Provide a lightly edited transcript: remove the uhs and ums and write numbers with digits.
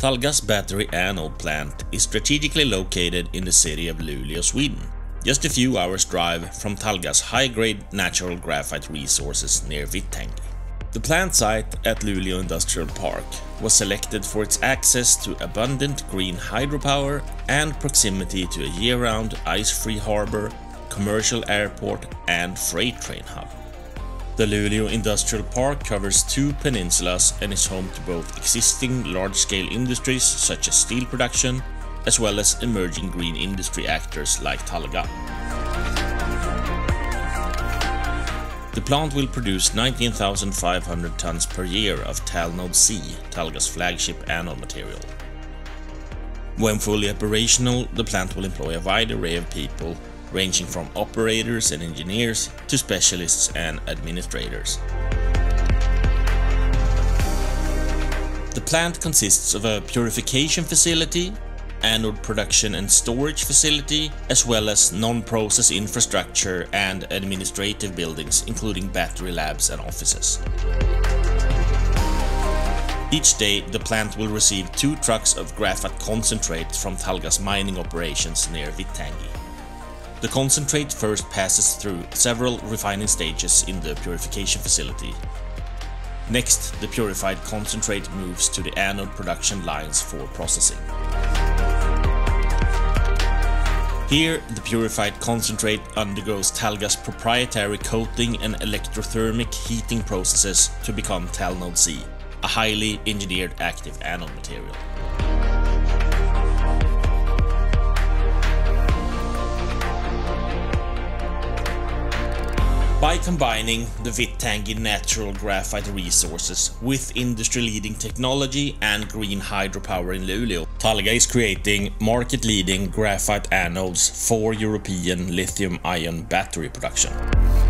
Talga's battery anode plant is strategically located in the city of Luleå, Sweden, just a few hours' drive from Talga's high-grade natural graphite resources near Vittangi. The plant site at Luleå Industrial Park was selected for its access to abundant green hydropower and proximity to a year-round ice-free harbor, commercial airport and freight train hub. The Luleå Industrial Park covers 2 peninsulas and is home to both existing large-scale industries such as steel production, as well as emerging green industry actors like Talga. The plant will produce 19,500 tons per year of Anode C, Talga's flagship anode material. When fully operational, the plant will employ a wide array of people, ranging from operators and engineers to specialists and administrators. The plant consists of a purification facility, anode production and storage facility, as well as non-process infrastructure and administrative buildings, including battery labs and offices. Each day, the plant will receive 2 trucks of graphite concentrate from Talga's mining operations near Vittangi. The concentrate first passes through several refining stages in the purification facility. Next, the purified concentrate moves to the anode production lines for processing. Here, the purified concentrate undergoes Talga's proprietary coating and electrothermic heating processes to become Anode C, a highly engineered active anode material. By combining the Vittangi natural graphite resources with industry-leading technology and green hydropower in Luleå, Talga is creating market-leading graphite anodes for European lithium-ion battery production.